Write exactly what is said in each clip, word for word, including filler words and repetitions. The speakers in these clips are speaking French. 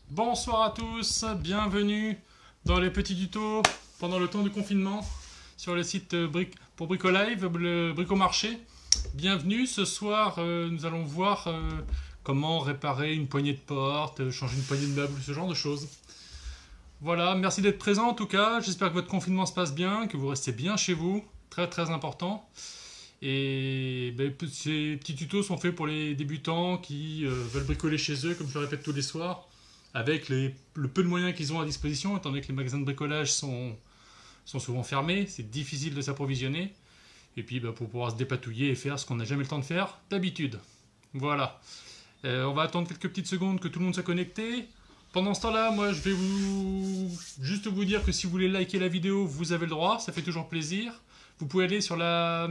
Bonsoir à tous, bienvenue dans les petits tutos pendant le temps du confinement sur le site Bric pour Bricolive, le Bricomarché. Bienvenue, ce soir euh, nous allons voir euh, comment réparer une poignée de porte, euh, changer une poignée de meuble, ce genre de choses. Voilà, merci d'être présent en tout cas, j'espère que votre confinement se passe bien, que vous restez bien chez vous, très très important. Et ben, ces petits tutos sont faits pour les débutants qui euh, veulent bricoler chez eux, comme je le répète tous les soirs, avec les, le peu de moyens qu'ils ont à disposition, étant donné que les magasins de bricolage sont, sont souvent fermés, c'est difficile de s'approvisionner. Et puis ben, pour pouvoir se dépatouiller et faire ce qu'on n'a jamais le temps de faire d'habitude. Voilà. Euh, on va attendre quelques petites secondes que tout le monde soit connecté. Pendant ce temps-là, moi je vais vous juste vous dire que si vous voulez liker la vidéo, vous avez le droit, ça fait toujours plaisir. Vous pouvez aller sur la,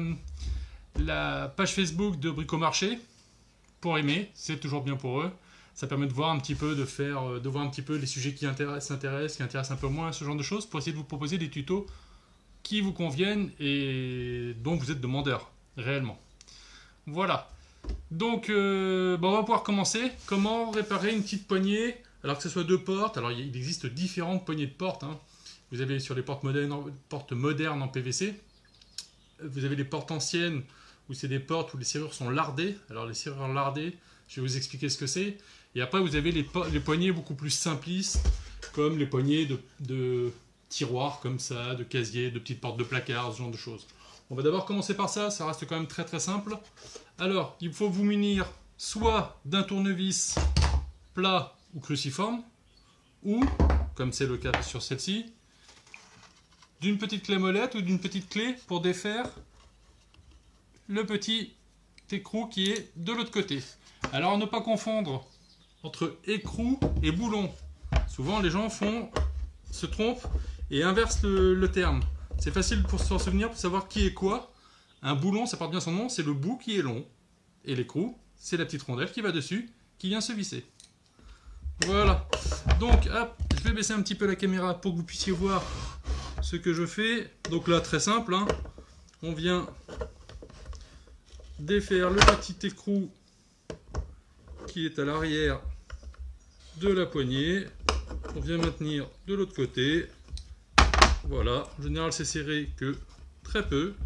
la page Facebook de Bricomarché pour aimer, c'est toujours bien pour eux. Ça permet de voir un petit peu, de faire, de voir un petit peu les sujets qui intéressent, intéressent, qui intéressent un peu moins, ce genre de choses, pour essayer de vous proposer des tutos qui vous conviennent et dont vous êtes demandeur, réellement. Voilà. Donc, euh, bon, on va pouvoir commencer. Comment réparer une petite poignée, alors que ce soit deux portes. Alors, il existe différentes poignées de portes. Hein. Vous avez sur les portes modernes, portes modernes en P V C. Vous avez les portes anciennes, où c'est des portes où les serrures sont lardées. Alors, les serrures lardées, je vais vous expliquer ce que c'est. Et après, vous avez les, les poignées beaucoup plus simplistes, comme les poignées de, de tiroirs, comme ça, de casiers, de petites portes de placard, ce genre de choses. On va d'abord commencer par ça, ça reste quand même très très simple. Alors, il faut vous munir soit d'un tournevis plat ou cruciforme, ou, comme c'est le cas sur celle-ci, d'une petite clé molette ou d'une petite clé pour défaire le petit écrou qui est de l'autre côté. Alors, ne pas confondre entre écrou et boulon. Souvent, les gens font, se trompent et inversent le, le terme. C'est facile pour s'en souvenir, pour savoir qui est quoi. Un boulon, ça porte bien son nom, c'est le bout qui est long. Et l'écrou, c'est la petite rondelle qui va dessus, qui vient se visser. Voilà. Donc, hop, je vais baisser un petit peu la caméra pour que vous puissiez voir ce que je fais. Donc là, très simple, hein. On vient défaire le petit écrou qui est à l'arrière de la poignée. On vient maintenir de l'autre côté. Voilà, en général c'est serré que très peu.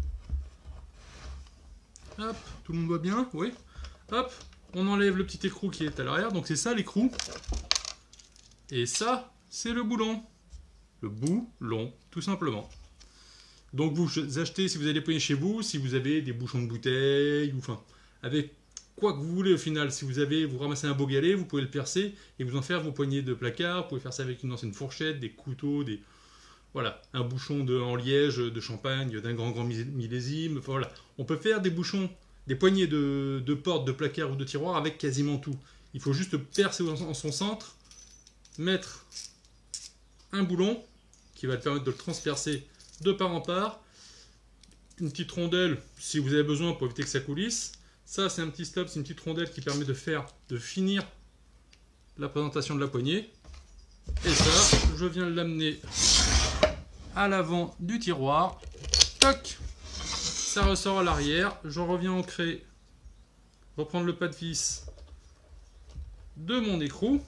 Hop, tout le monde voit bien, oui. Hop, on enlève le petit écrou qui est à l'arrière, donc c'est ça l'écrou. Et ça, c'est le boulon. Le boulon, tout simplement. Donc vous achetez, si vous avez des poignées chez vous, si vous avez des bouchons de bouteille, ou enfin, avec quoi que vous voulez au final. Si vous avez, vous ramassez un beau galet, vous pouvez le percer et vous en faire vos poignées de placard. Vous pouvez faire ça avec une ancienne fourchette, des couteaux, des... Voilà, un bouchon de, en liège de champagne d'un grand grand millésime. Enfin, voilà. On peut faire des bouchons, des poignées de, de portes, de placards ou de tiroirs avec quasiment tout. Il faut juste percer en son centre, mettre un boulon qui va te permettre de le transpercer de part en part. Une petite rondelle si vous avez besoin pour éviter que ça coulisse. Ça c'est un petit stop, c'est une petite rondelle qui permet de faire, de finir la présentation de la poignée. Et ça, je viens l'amener à l'avant du tiroir. Toc, ça ressort à l'arrière. Je reviens ancrer, reprendre le pas de vis de mon écrou,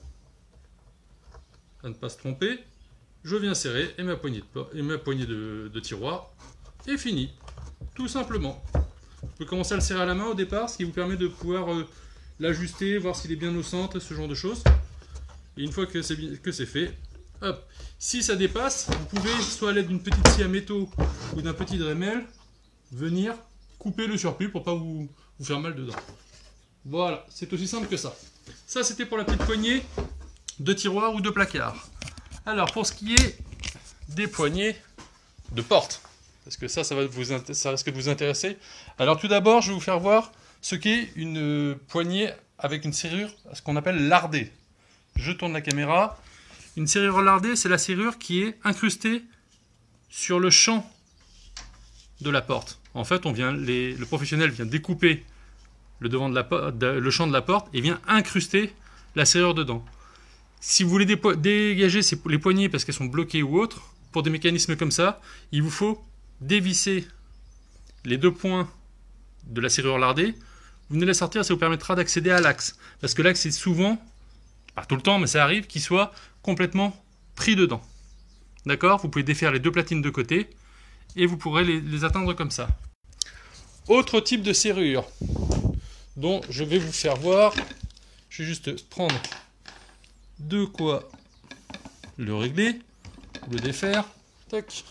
à ne pas se tromper. Je viens serrer et ma poignée de, et ma poignée de, de tiroir est finie. Tout simplement. Vous pouvez commencer à le serrer à la main au départ, ce qui vous permet de pouvoir euh, l'ajuster, voir s'il est bien au centre, ce genre de choses. Et une fois que c'est que c'est fait, hop. Si ça dépasse, vous pouvez, soit à l'aide d'une petite scie à métaux ou d'un petit Dremel, venir couper le surplus pour pas vous, vous faire mal dedans. Voilà, c'est aussi simple que ça. Ça, c'était pour la petite poignée de tiroir ou de placard. Alors, pour ce qui est des poignées de porte, parce que ça, ça, va vous, ça risque de vous intéresser. Alors, tout d'abord, je vais vous faire voir ce qu'est une poignée avec une serrure, ce qu'on appelle lardée. Je tourne la caméra. Une serrure lardée, c'est la serrure qui est incrustée sur le champ de la porte. En fait, on vient, les, le professionnel vient découper le, devant de la, de, le champ de la porte et vient incruster la serrure dedans. Si vous voulez dégager ces, les poignées parce qu'elles sont bloquées ou autres, pour des mécanismes comme ça, il vous faut dévisser les deux points de la serrure lardée. Vous venez la sortir, ça vous permettra d'accéder à l'axe. Parce que l'axe est souvent pas tout le temps, mais ça arrive, qu'il soit complètement pris dedans. D'accord? Vous pouvez défaire les deux platines de côté et vous pourrez les, les atteindre comme ça. Autre type de serrure dont je vais vous faire voir. Je vais juste prendre de quoi le régler, le défaire. Tac.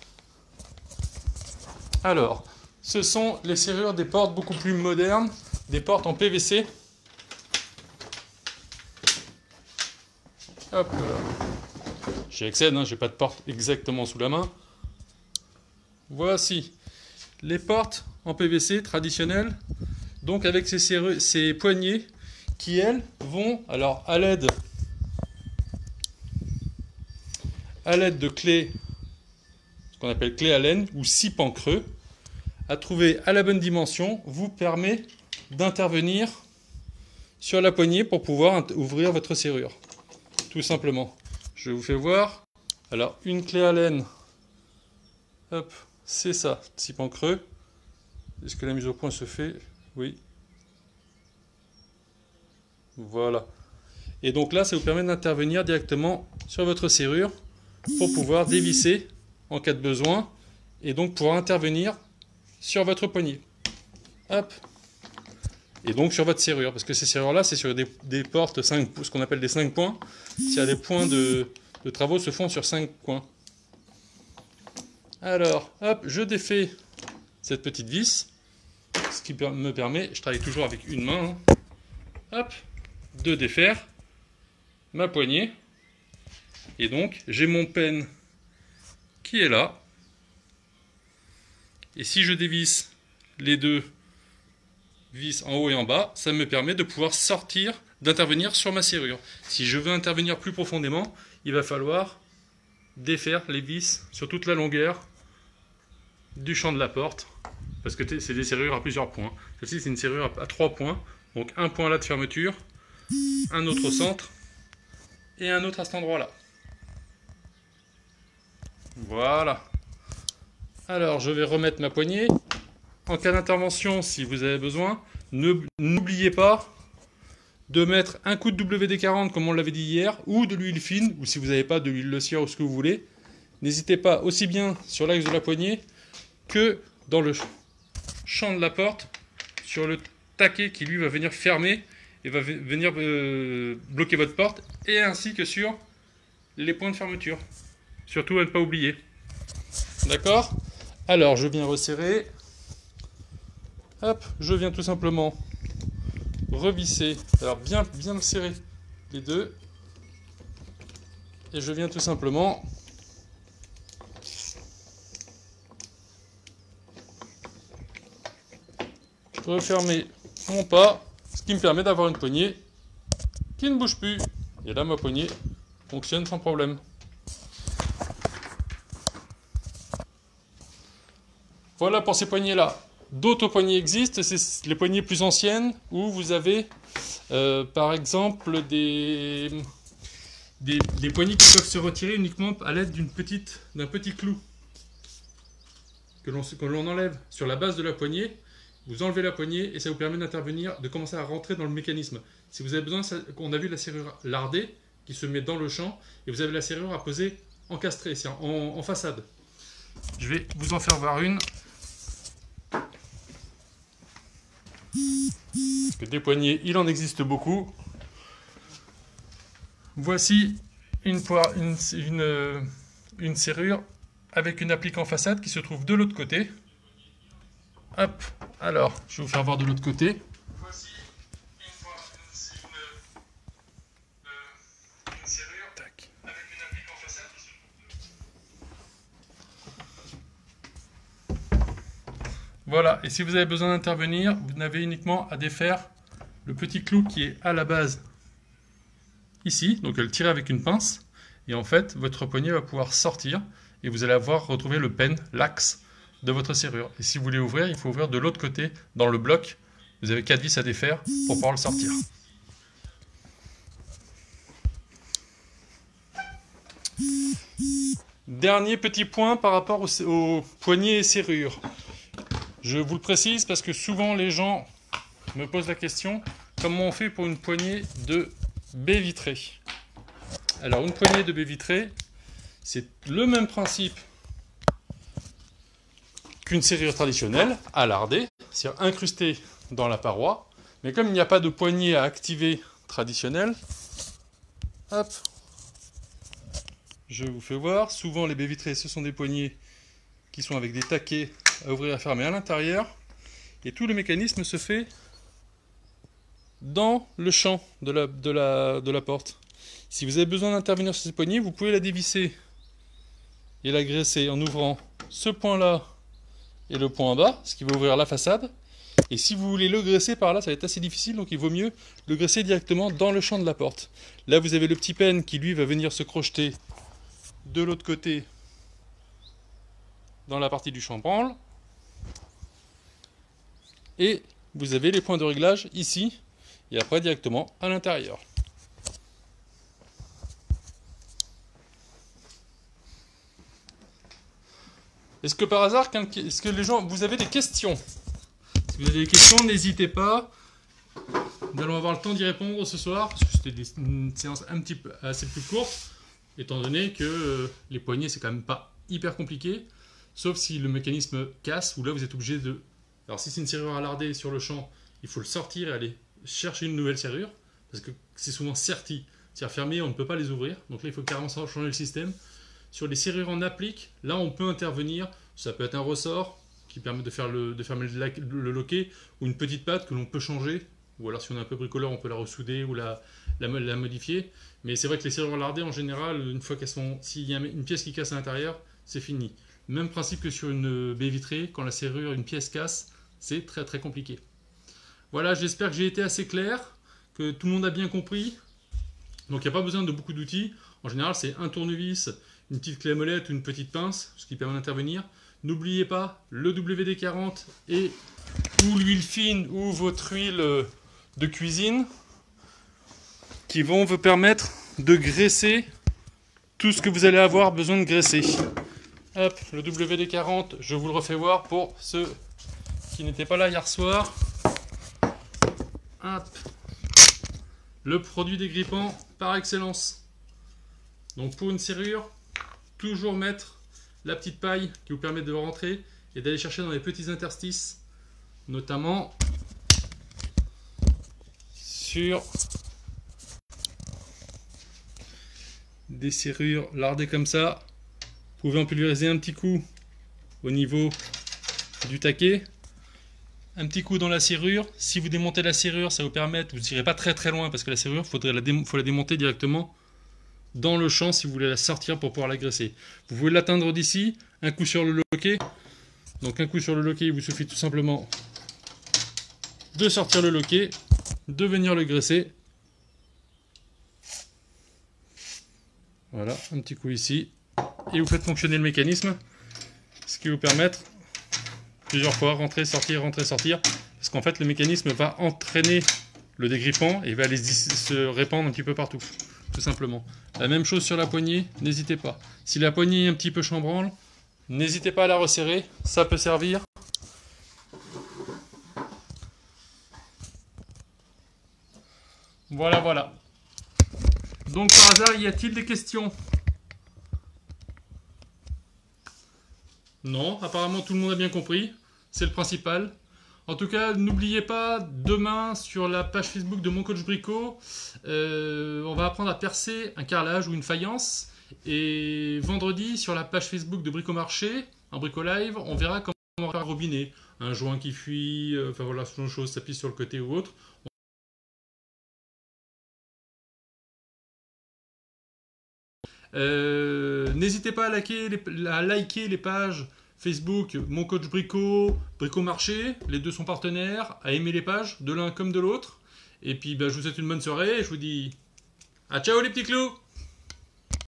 Alors, ce sont les serrures des portes beaucoup plus modernes, des portes en P V C. Hop là. J'y accède, hein, j'ai pas de porte exactement sous la main. Voici les portes en P V C traditionnelles, donc avec ces, serrures, ces poignées qui, elles, vont, alors à l'aide à l'aide de clés, ce qu'on appelle clés Allen ou six pans creux, à trouver à la bonne dimension, vous permet d'intervenir sur la poignée pour pouvoir ouvrir votre serrure. Tout simplement. Je vous fais voir. Alors, une clé Allen, hop, c'est ça, six pans creux. Est-ce que la mise au point se fait? Oui. Voilà. Et donc là, ça vous permet d'intervenir directement sur votre serrure pour pouvoir dévisser en cas de besoin et donc pouvoir intervenir sur votre poignée. Hop. Et donc sur votre serrure, parce que ces serrures-là, c'est sur des, des portes cinq, ce qu'on appelle des cinq points. S'il y a des points de, de travaux se font sur cinq points. Alors, hop, je défais cette petite vis, ce qui me permet, je travaille toujours avec une main, hein, hop, de défaire ma poignée. Et donc, j'ai mon pen qui est là. Et si je dévisse les deux vis en haut et en bas, ça me permet de pouvoir sortir, d'intervenir sur ma serrure. Si je veux intervenir plus profondément, il va falloir défaire les vis sur toute la longueur du champ de la porte, parce que c'est des serrures à plusieurs points. Celle-ci, c'est une serrure à trois points, donc un point là de fermeture, un autre au centre, et un autre à cet endroit-là. Voilà. Alors, je vais remettre ma poignée. En cas d'intervention, si vous avez besoin, n'oubliez pas de mettre un coup de W D quarante, comme on l'avait dit hier, ou de l'huile fine, ou si vous n'avez pas de l'huile de cire ou ce que vous voulez. N'hésitez pas aussi bien sur l'axe de la poignée que dans le champ de la porte, sur le taquet qui lui va venir fermer et va venir euh, bloquer votre porte, et ainsi que sur les points de fermeture. Surtout à ne pas oublier. D'accord? Alors, je viens resserrer. Hop, je viens tout simplement revisser. Alors, bien, bien serrer les deux. Et je viens tout simplement refermer mon pas, ce qui me permet d'avoir une poignée qui ne bouge plus. Et là, ma poignée fonctionne sans problème. Voilà pour ces poignées-là. D'autres poignées existent, c'est les poignées plus anciennes, où vous avez, euh, par exemple, des, des, des poignées qui peuvent se retirer uniquement à l'aide d'une petite, d'un petit clou que l'on que l'on enlève sur la base de la poignée. Vous enlevez la poignée et ça vous permet d'intervenir, de commencer à rentrer dans le mécanisme. Si vous avez besoin, on a vu la serrure lardée qui se met dans le champ, et vous avez la serrure à poser encastrée, c'est en, en, en façade. Je vais vous en faire voir une. Parce que des poignées, il en existe beaucoup. Voici une, une, une, une serrure avec une applique en façade qui se trouve de l'autre côté. Hop, alors, je vais vous faire voir de l'autre côté. Voici une, une, une, une serrure Tac. Avec une applique en façade qui se trouve de... Voilà, et si vous avez besoin d'intervenir, vous n'avez uniquement à défaire le petit clou qui est à la base ici, donc le tirer avec une pince, et en fait, votre poignet va pouvoir sortir, et vous allez avoir retrouvé le pen, l'axe de votre serrure. Et si vous voulez ouvrir, il faut ouvrir de l'autre côté, dans le bloc. Vous avez quatre vis à défaire pour pouvoir le sortir. Dernier petit point par rapport aux, aux poignées et serrures. Je vous le précise parce que souvent les gens me posent la question, comment on fait pour une poignée de baie vitrée. Alors une poignée de baie vitrée, c'est le même principe qu'une serrure traditionnelle à larder, c'est-à-dire incrustée dans la paroi, mais comme il n'y a pas de poignée à activer traditionnelle, hop, je vous fais voir, souvent les baies vitrées ce sont des poignées qui sont avec des taquets à ouvrir et à fermer à l'intérieur, et tout le mécanisme se fait dans le champ de la, de la, de la porte. Si vous avez besoin d'intervenir sur cette poignée, vous pouvez la dévisser et la graisser en ouvrant ce point-là et le point en bas, ce qui va ouvrir la façade. Et si vous voulez le graisser par là, ça va être assez difficile, donc il vaut mieux le graisser directement dans le champ de la porte. Là, vous avez le petit penne qui, lui, va venir se crocheter de l'autre côté dans la partie du chambranle. Et vous avez les points de réglage ici, et après directement à l'intérieur. Est-ce que par hasard, est-ce que les gens, vous avez des questions? Si vous avez des questions, n'hésitez pas. Nous allons avoir le temps d'y répondre ce soir, parce que c'était une séance un petit peu assez plus courte, étant donné que euh, les poignées, c'est quand même pas hyper compliqué, sauf si le mécanisme casse, où là vous êtes obligé de... Alors si c'est une serrure à larder sur le champ, il faut le sortir et aller chercher une nouvelle serrure, parce que c'est souvent serti, c'est-à-dire fermé, on ne peut pas les ouvrir, donc là il faut carrément changer le système. Sur les serrures en applique, là on peut intervenir, ça peut être un ressort qui permet de, faire le, de fermer le, le loquet, ou une petite patte que l'on peut changer, ou alors si on est un peu bricoleur on peut la ressouder ou la, la, la modifier. Mais c'est vrai que les serrures lardées en général, une fois qu'elles sont, s'il y a une pièce qui casse à l'intérieur, c'est fini. Même principe que sur une baie vitrée, quand la serrure, une pièce casse, c'est très très compliqué. Voilà, j'espère que j'ai été assez clair, que tout le monde a bien compris. Donc il n'y a pas besoin de beaucoup d'outils. En général, c'est un tournevis, une petite clé à molette ou une petite pince, ce qui permet d'intervenir. N'oubliez pas le W D quarante et ou l'huile fine ou votre huile de cuisine qui vont vous permettre de graisser tout ce que vous allez avoir besoin de graisser. Hop, le W D quarante, je vous le refais voir pour ceux qui n'étaient pas là hier soir. Hop. Le produit dégrippant par excellence. Donc pour une serrure, toujours mettre la petite paille qui vous permet de rentrer et d'aller chercher dans les petits interstices, notamment sur des serrures lardées comme ça. Vous pouvez en pulvériser un petit coup au niveau du taquet, un petit coup dans la serrure. Si vous démontez la serrure, ça vous permet, vous n'irez pas très très loin parce que la serrure, il faudrait la dé faut la démonter directement dans le champ si vous voulez la sortir pour pouvoir la graisser. Vous pouvez l'atteindre d'ici, un coup sur le loquet. Donc un coup sur le loquet, il vous suffit tout simplement de sortir le loquet, de venir le graisser. Voilà, un petit coup ici. Et vous faites fonctionner le mécanisme, ce qui vous permet plusieurs fois rentrer, sortir, rentrer, sortir. Parce qu'en fait, le mécanisme va entraîner le dégrippant et va aller se répandre un petit peu partout. Tout simplement. La même chose sur la poignée, n'hésitez pas. Si la poignée est un petit peu chambranle, n'hésitez pas à la resserrer, ça peut servir. Voilà, voilà. Donc par hasard, y a-t-il des questions? Non, apparemment tout le monde a bien compris, c'est le principal. En tout cas, n'oubliez pas, demain, sur la page Facebook de Mon Coach Brico, euh, on va apprendre à percer un carrelage ou une faïence. Et vendredi, sur la page Facebook de Bricomarché, en Brico Live, on verra comment faire un robinet. Un joint qui fuit, euh, enfin voilà, ce genre de choses, ça pisse sur le côté ou autre. Euh, N'hésitez pas à liker, les, à liker les pages Facebook, Mon Coach Brico, Bricomarché, les deux sont partenaires, à aimer les pages, de l'un comme de l'autre. Et puis bah, je vous souhaite une bonne soirée et je vous dis à ciao les petits clous!